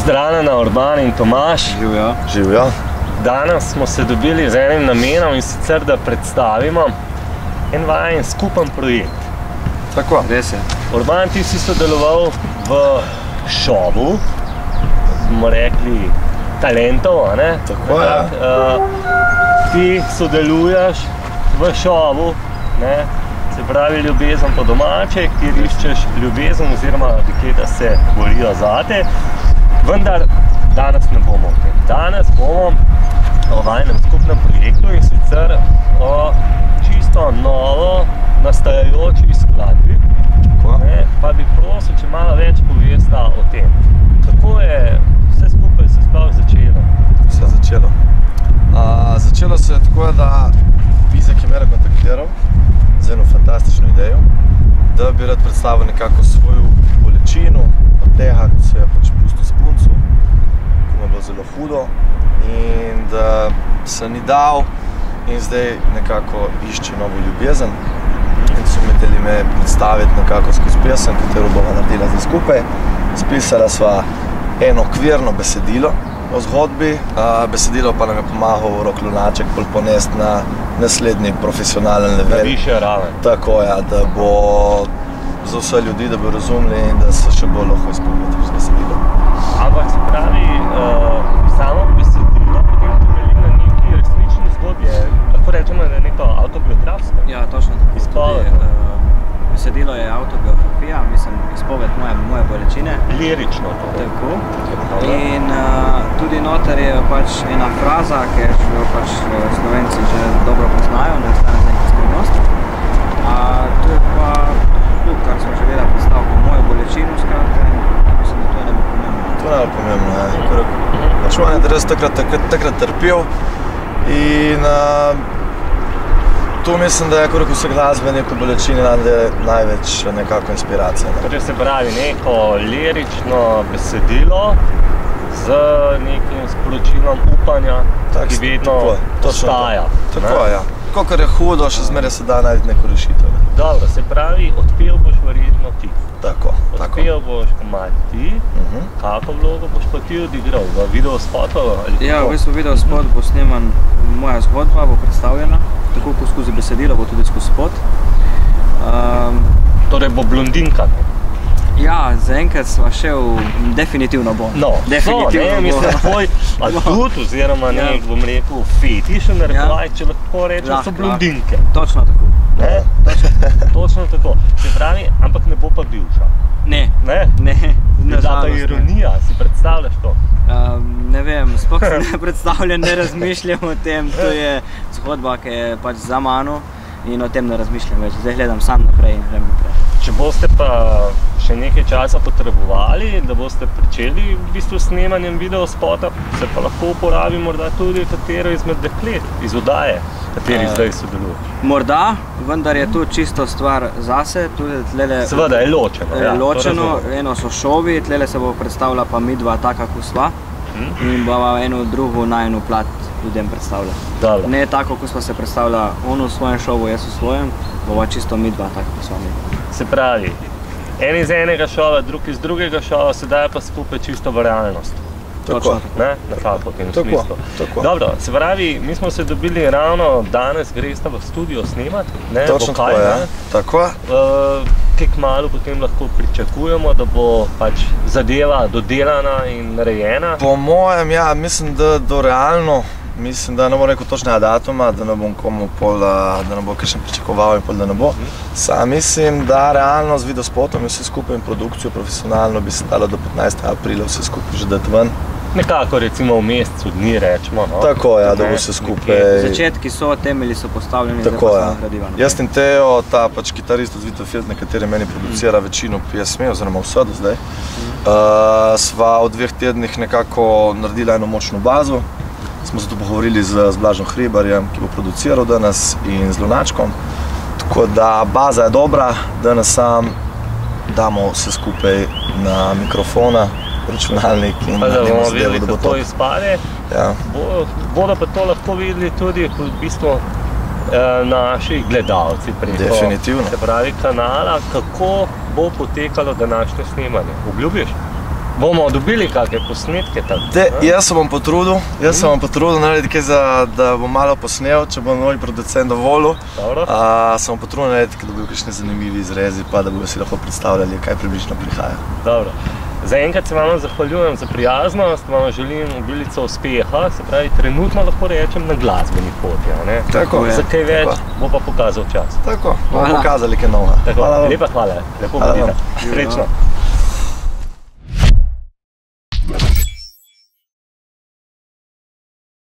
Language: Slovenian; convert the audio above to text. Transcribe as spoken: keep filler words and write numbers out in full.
Pozdravljena Urban in Tomaž. Živjo. Živjo. Danes smo se dobili z enim namenom, in sicer da predstavimo en vajen skupen projekt. Tako. Res je. Urban, ti si sodeloval v šovu, smo rekli talentov, a ne? Tako je. Uh, ti sodeluješ v šovu, ne? Se pravi ljubezen po domače, kjer iščeš ljubezen oziroma dekleta se borijo zate. Vendar danes ne bomo o tem. Danes bomo o vajnem skupnem projektu, in sicer o čisto novo nastajajoči skladbi. Ne, pa bi prosil, če malo več povesta o tem. Kako je vse skupaj se sploh začelo? Vse začelo. A, začelo se je tako, da Bizek je mene kontaktiral z eno fantastično idejo, da bi rad predstavil nekako svojo bolečino od tega, ko se je pač pustil s punco, ko mu je bilo zelo hudo in da se ni dal in zdaj nekako išče novo ljubezen. In so mi hteli me predstaviti nekako skozi pesem, katero bova naredila zdaj skupaj. Spisala sva eno okvirno besedilo o zgodbi, a besedilo pa nam je pomagal Rok Lunaček pol ponesti na naslednji profesionalen level. Na višjo raven. Tako je, da bo za vse ljudi, da bo razumeli in da se še bolj lahko izpolniti z besedilo. Ampak se pravi, uh, samo besedilo potem temelji na neki resnični zgodbi. Lahko rečemo, da je neko avtobiografsko? Ja, točno tako. Izpoved. Tudi, uh, besedilo je avtobiografija, mislim, izpoved moje, moje bolečine. Lirično to. Tako. In uh, tudi noter je pač ena fraza, ki jo pač Slovenci že dobro poznajo, ne ostane za nekaj skrivnost. A to je pa to, kar smo želela predstaviti mojo bolečino, skratka, in mislim, da to je najbolj pomembno. To je najbolj pomembno, ne. Pač manj, da res takrat, takrat, takrat trpel in uh, to mislim, da je koliko vse glasbenik v bolečini največ nekako inspiracija. Ne? Torej se pravi neko lirično besedilo z nekim sporočilom upanja, Tak, ki vedno tako, ostaja. Tako je, ja. Kakor je hudo, še zmeraj se da najti neko rešitev. Ne? Dobro, se pravi, odpel boš verjetno ti. Tako, tako. Odpel boš komad ti, Uh-huh. kako vlogo boš pa ti odigral? V videospotov ali Ja, kako? v bistvu videospot bo sneman, moja zgodba bo predstavljena, tako kot skozi besedilo, bo tudi skozi spot. Um, Torej bo blondinka. ja, zaenkrat sva še v, definitivno bo. No, definitivno so, ne, mislim, tvoj adut oziroma Ja. nek, bom rekel, fetiš, narekovaj, če lahko rečem, Lahko, so blondinke. Točno tako. Ne? Točno tako. Se pravi, ampak ne bo pa bivša. Ne, Ne? ne, Je ta nažalost ne. ironija, si predstavljaš to? Um, ne vem, sploh se ne predstavljam, ne razmišljam o tem, to je zgodba, ki je pač za mano in o tem ne razmišljam več. Zdaj gledam sam naprej in grem naprej. Če boste pa še nekaj časa potrebovali, da boste pričeli v bistvu s snemanjem videospota, se pa lahko uporabi morda tudi katero izmed deklet iz oddaje, kateri Eh. zdaj sodeluješ. Morda, vendar je to čisto stvar zase, tudi tlele... Seveda je ločeno. je Ja, to ločeno, razumem. eno so šovi, tlele se bo predstavila pa midva taka, kot sva, Hm? in bova eno drugo najino plat ljudem predstavlja. Dobro. Ne tako, kot sva se predstavila on v svojem šovu, jaz v svojem, bova čisto midva taka, kot sva midva. Se pravi, en iz enega šova, drug iz drugega šova, sedaj pa skupaj čisto v realnost. Tako. Točno tako. Ne? Nekako v tem Tako, smislu. tako. Dobro, se pravi, mi smo se dobili ravno danes, gresta v studio snemati, ne? Točno Vokal, tako, ja. ne? Tako. Uh, kaj kmalu potem lahko pričakujemo, da bo pač zadeva dodelana in narejena. Po mojem, ja, mislim, da do realno, mislim, da ne bom rekel točnega datuma, da ne bom komu pol, da ne bo kakšen pričakoval in pol, da ne bo. Sam mislim, da realno z videospotom in vse skupaj in produkcijo profesionalno bi se dalo do petnajstega aprila vse skupaj že dati ven. Nekako recimo v mesecu dni rečemo. No? Tako, ja, da bo Ne, vse nekje. skupaj. Začetki so, temelji so postavljeni, Tako, zdaj pa ja. samo gradiva. Jaz in Teo, ta pač kitarist od Vito Field, na kateri meni producira večino pesmi, oziroma vse do zdaj, uh, sva v dveh tednih nekako naredila eno močno bazo. Smo se tu pogovorili z, z Blažom Hribarjem, ki bo produciral danes, in z Lunačkom. Tako da baza je dobra, danes sam damo vse skupaj na mikrofona, računalnik in Pa da naredimo bomo zadevo, videli, da bo kako top. izpade. Ja. Bo, bodo pa to lahko videli tudi v bistvu eh, naši gledalci preko Definitivno. se pravi kanala, kako bo potekalo današnje snemanje. Obljubiš? Bomo dobili kakšne posnetke tako? De, jaz se bom potrudil, jaz se bom potrudil narediti kaj, za, da bom malo posnel, če bo moj producent dovolil. Uh, se bom potrudil narediti, da bodo kakšni zanimivi izrezi, pa da bodo si lahko predstavljali, kaj približno prihaja. Dobro. Zaenkrat se vam zahvaljujem za prijaznost, vam želim obilico uspeha, se pravi, trenutno lahko rečem na glasbeni poti, ne? Tako je. Za kaj več tako. bo pa pokazal čas. Tako, bomo pokazali kaj novega. Lepa hvala, lepo bodite. Srečno.